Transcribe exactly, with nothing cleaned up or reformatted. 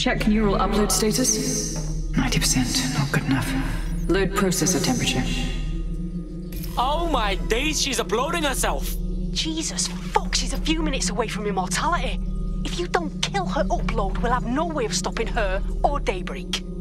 Check neural upload status. ninety percent, not good enough. Load processor temperature. Oh my days, she's uploading herself! Jesus fuck, she's a few minutes away from immortality. If you don't kill her upload, we'll have no way of stopping her or Daybreak.